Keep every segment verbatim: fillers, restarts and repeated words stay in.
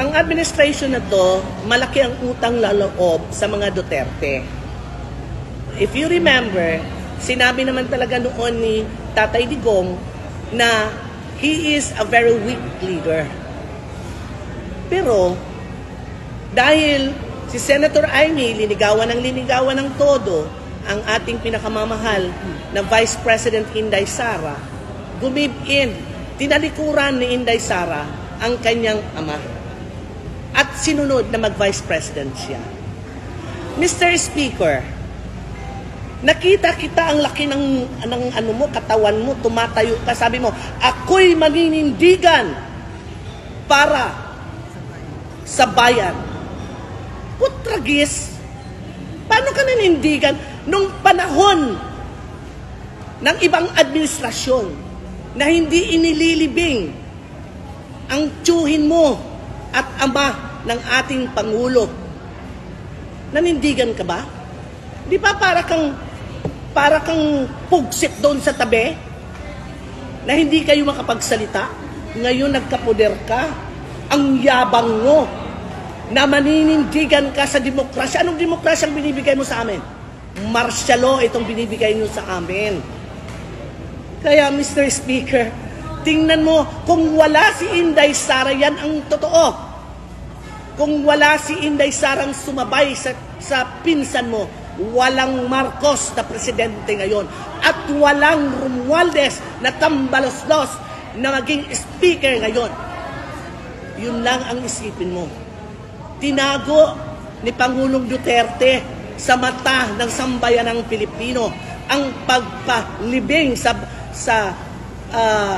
Ang administration na to, malaki ang utang laloob sa mga Duterte. If you remember, sinabi naman talaga noon ni Tatay Digong na he is a very weak leader. Pero, dahil si Senator Amy linigawan ng linigawan ng todo ang ating pinakamamahal na Vice President Inday Sara, gumib-in, tinalikuran ni Inday Sara ang kanyang ama. At sinunod na mag-Vice President siya. Mister Speaker, nakita kita ang laki ng, ng ano mo, katawan mo, tumatayo ka, sabi mo, ako'y maninindigan para sa bayan. Putragis, paano ka nanindigan nung panahon ng ibang administrasyon na hindi inililibing ang tiyuhin mo at ama ng ating Pangulo? Nanindigan ka ba? Di ba para kang para kang pugsit doon sa tabi na hindi kayo makapagsalita? Ngayon nagkapoder ka, ang yabang mo na maninindigan ka sa demokrasya. Anong demokrasya ang binibigay mo sa amin? Martial law itong binibigay nyo sa amin. Kaya Mister Speaker, tingnan mo, kung wala si Inday Sara, yan ang totoo. Kung wala si Inday Sara ang sumabay sa, sa pinsan mo, walang Marcos na presidente ngayon. At walang Romualdez na tambalos-los na maging speaker ngayon. Yun lang ang isipin mo. Tinago ni Pangulong Duterte sa mata ng sambayanang Pilipino ang pagpalibing sa sa uh,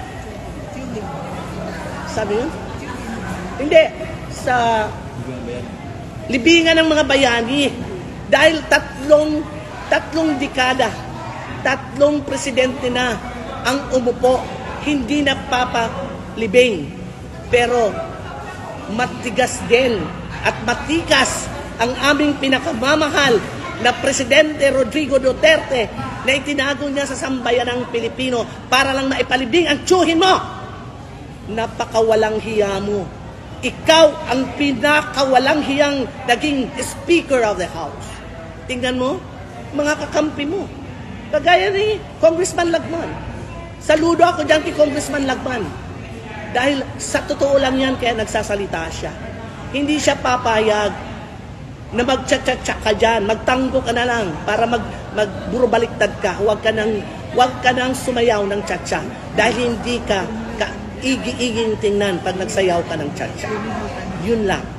sabi yun? Hindi. Sa libingan ng mga bayani. Dahil tatlong, tatlong dekada, tatlong presidente na ang umupo, hindi napapalibing. Pero matigas din at matikas ang aming pinakamamahal na Presidente Rodrigo Duterte na itinago niya sa sambayanang Pilipino para lang maipalibing ang tiyuhin mo. Napakawalang hiya mo. Ikaw ang pinakawalang hiyang naging Speaker of the House. Tingnan mo, mga kakampi mo. Kagaya ni Congressman Lagman. Saludo ako dyan kay Congressman Lagman. Dahil sa totoo lang yan, kaya nagsasalita siya. Hindi siya papayag na mag-tsa-tsa-tsa ka dyan. Magtanggo ka na lang para mag, magburo-baliktad ka. Huwag ka nang, huwag ka nang sumayaw ng tsa-tsa. Dahil hindi ka, ka igi-iging tingnan pag nagsayaw ka ng tsa-tsa. Yun lang.